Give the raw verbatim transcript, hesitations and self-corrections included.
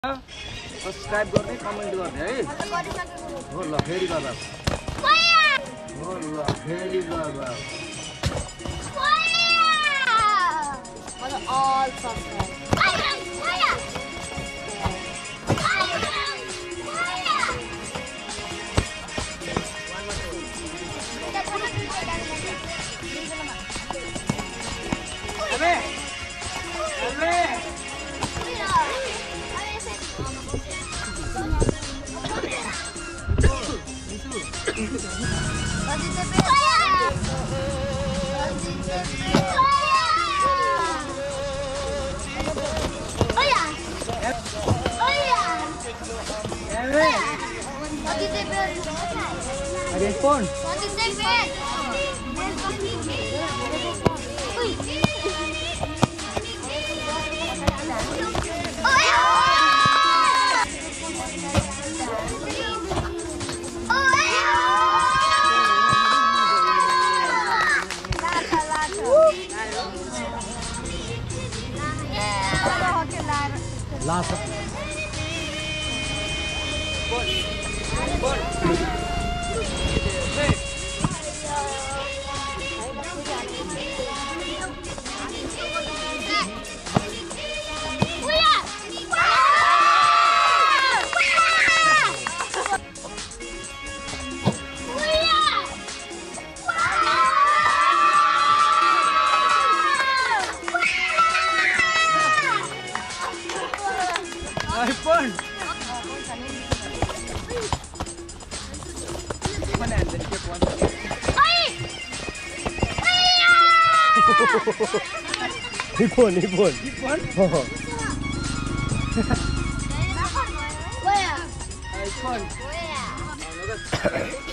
Subscribe गर्ने comment गर्ने है हो ल फेरि गर्दा हो ल फेरि गर्दा all subscribe Abe Abe Ada phone. Last. iPhone. Mana ada ni kepuan? iPhone, iPhone. iPhone? Oh. iPhone. iPhone.